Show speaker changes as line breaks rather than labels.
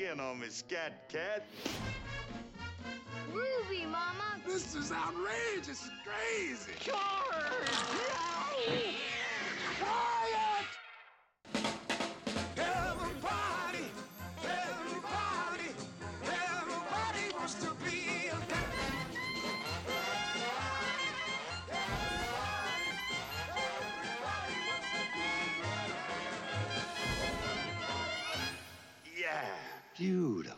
in on me, Scat Cat.
Ruby, Mama.
This is outrageous. It's crazy.
Charge!
Quiet! Everybody, everybody, everybody wants to be a
Yeah, beautiful.